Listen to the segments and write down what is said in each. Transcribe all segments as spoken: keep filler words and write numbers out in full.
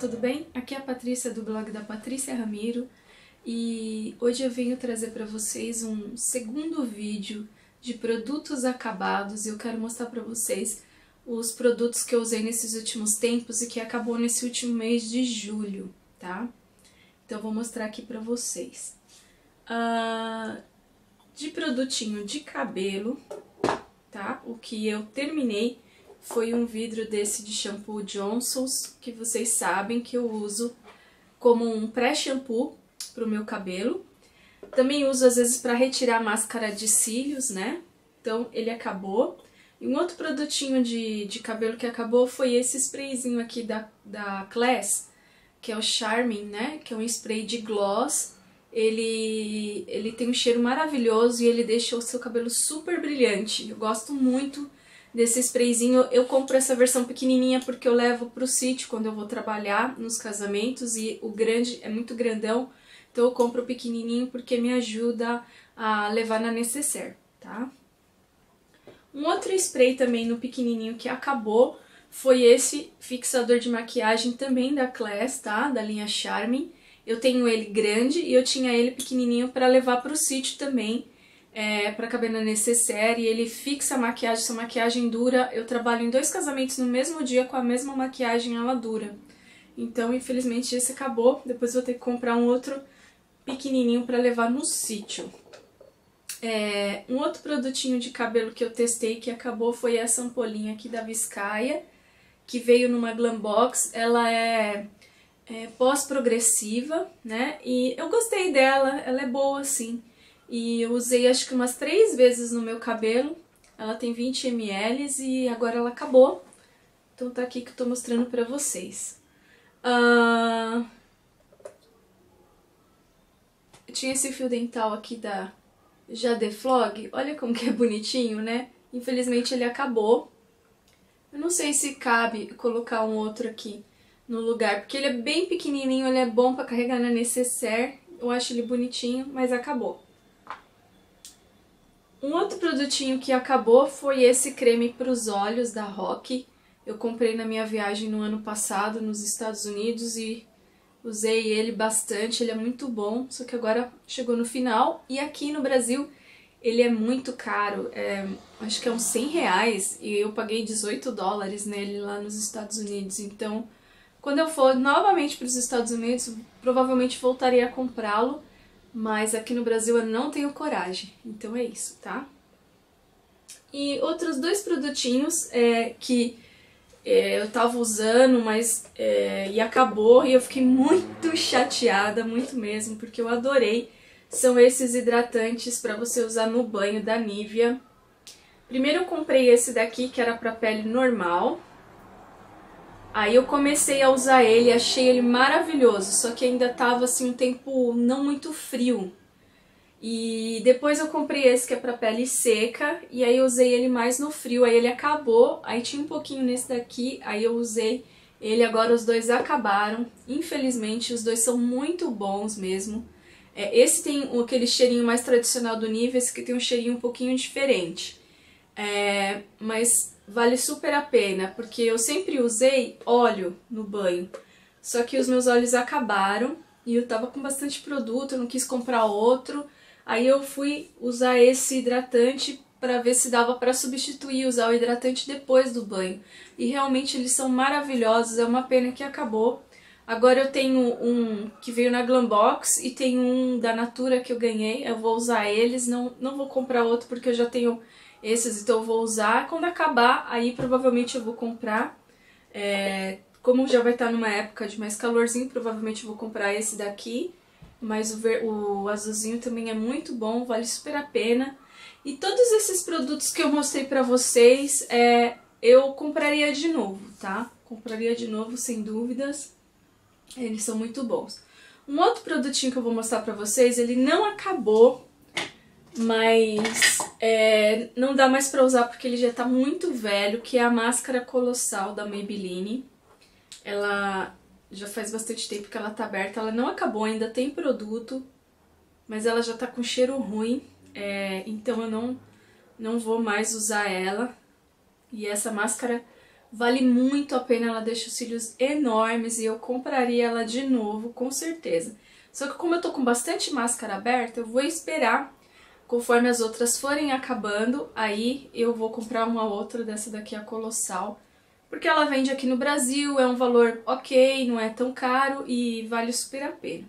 tudo bem? Aqui é a Patrícia do blog da Patrícia Ramiro e hoje eu venho trazer para vocês um segundo vídeo de produtos acabados e eu quero mostrar para vocês os produtos que eu usei nesses últimos tempos e que acabou nesse último mês de julho, tá? Então eu vou mostrar aqui para vocês. Uh, de produtinho de cabelo, tá? O que eu terminei foi um vidro desse de shampoo Johnson's, que vocês sabem que eu uso como um pré-shampoo pro meu cabelo. Também uso às vezes para retirar a máscara de cílios, né? Então ele acabou. E um outro produtinho de, de cabelo que acabou foi esse sprayzinho aqui da, da Class, que é o Charming, né? Que é um spray de gloss. Ele, ele tem um cheiro maravilhoso e ele deixa o seu cabelo super brilhante. Eu gosto muito desse sprayzinho. Eu compro essa versão pequenininha porque eu levo pro sítio quando eu vou trabalhar nos casamentos e o grande é muito grandão, então eu compro o pequenininho porque me ajuda a levar na necessaire, tá? Um outro spray também no pequenininho que acabou foi esse fixador de maquiagem também da Class, tá? Da linha Charming. Eu tenho ele grande e eu tinha ele pequenininho para levar pro sítio também. É, para caber na necessaire, e ele fixa a maquiagem, essa maquiagem dura. Eu trabalho em dois casamentos no mesmo dia com a mesma maquiagem, ela dura. Então, infelizmente, esse acabou. Depois vou ter que comprar um outro pequenininho para levar no sítio. É, um outro produtinho de cabelo que eu testei que acabou foi essa ampolinha aqui da Viscaia, que veio numa Glam Box. Ela é, é pós-progressiva, né? E eu gostei dela, ela é boa, sim. E eu usei acho que umas três vezes no meu cabelo. Ela tem vinte mililitros e agora ela acabou. Então tá aqui que eu tô mostrando pra vocês. Uh... Eu tinha esse fio dental aqui da Jade Flog. Olha como que é bonitinho, né? Infelizmente ele acabou. Eu não sei se cabe colocar um outro aqui no lugar, porque ele é bem pequenininho, ele é bom pra carregar na necessaire. Eu acho ele bonitinho, mas acabou. Um outro produtinho que acabou foi esse creme para os olhos da Rock. Eu comprei na minha viagem no ano passado nos Estados Unidos e usei ele bastante, ele é muito bom, só que agora chegou no final. E aqui no Brasil ele é muito caro, é, acho que é uns cem reais e eu paguei dezoito dólares nele lá nos Estados Unidos. Então, quando eu for novamente para os Estados Unidos, provavelmente voltaria a comprá-lo. Mas aqui no Brasil eu não tenho coragem, então é isso, tá? E outros dois produtinhos é, que é, eu tava usando, mas é, e acabou e eu fiquei muito chateada, muito mesmo, porque eu adorei. São esses hidratantes para você usar no banho da Nivea. Primeiro eu comprei esse daqui, que era para pele normal. Aí eu comecei a usar ele, achei ele maravilhoso, só que ainda tava assim um tempo não muito frio. E depois eu comprei esse que é pra pele seca, e aí eu usei ele mais no frio, aí ele acabou, aí tinha um pouquinho nesse daqui, aí eu usei ele, agora os dois acabaram. Infelizmente os dois são muito bons mesmo. É, esse tem aquele cheirinho mais tradicional do Nivea, esse que tem um cheirinho um pouquinho diferente. É, mas vale super a pena, porque eu sempre usei óleo no banho, só que os meus óleos acabaram e eu tava com bastante produto, eu não quis comprar outro, aí eu fui usar esse hidratante pra ver se dava pra substituir, usar o hidratante depois do banho. E realmente eles são maravilhosos, é uma pena que acabou. Agora eu tenho um que veio na Glam Box e tem um da Natura que eu ganhei, eu vou usar eles, não, não vou comprar outro porque eu já tenho esses, então eu vou usar. Quando acabar, aí provavelmente eu vou comprar. É, como já vai estar numa época de mais calorzinho, provavelmente eu vou comprar esse daqui. Mas o, ver, o azulzinho também é muito bom, vale super a pena. E todos esses produtos que eu mostrei pra vocês, é, eu compraria de novo, tá? Compraria de novo, sem dúvidas. Eles são muito bons. Um outro produtinho que eu vou mostrar pra vocês, ele não acabou, mas é, não dá mais pra usar porque ele já tá muito velho, que é a máscara colossal da Maybelline. Ela já faz bastante tempo que ela tá aberta, ela não acabou ainda, tem produto, mas ela já tá com cheiro ruim, é, então eu não, não vou mais usar ela. E essa máscara Vale muito a pena, ela deixa os cílios enormes e eu compraria ela de novo, com certeza. Só que como eu tô com bastante máscara aberta, eu vou esperar conforme as outras forem acabando, aí eu vou comprar uma outra dessa daqui, a Colossal, porque ela vende aqui no Brasil, é um valor ok, não é tão caro e vale super a pena.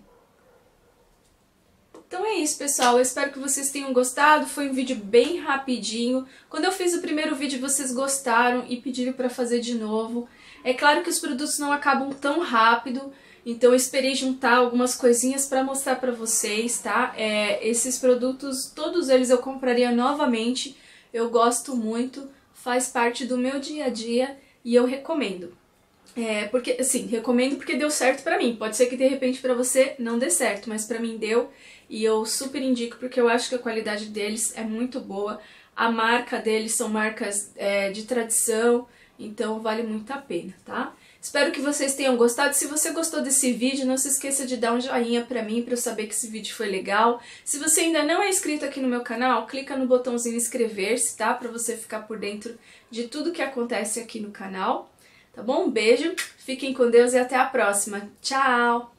Então é isso, pessoal, eu espero que vocês tenham gostado, foi um vídeo bem rapidinho. Quando eu fiz o primeiro vídeo vocês gostaram e pediram para fazer de novo. É claro que os produtos não acabam tão rápido, então eu esperei juntar algumas coisinhas para mostrar para vocês, tá? É, esses produtos, todos eles eu compraria novamente, eu gosto muito, faz parte do meu dia a dia e eu recomendo. É, porque, assim, recomendo porque deu certo pra mim. Pode ser que de repente pra você não dê certo, mas pra mim deu. E eu super indico porque eu acho que a qualidade deles é muito boa. A marca deles são marcas é, de tradição, então vale muito a pena, tá? Espero que vocês tenham gostado. Se você gostou desse vídeo, não se esqueça de dar um joinha pra mim, pra eu saber que esse vídeo foi legal. Se você ainda não é inscrito aqui no meu canal, clica no botãozinho inscrever-se, tá? Pra você ficar por dentro de tudo que acontece aqui no canal. Tá bom? Um beijo, fiquem com Deus e até a próxima. Tchau!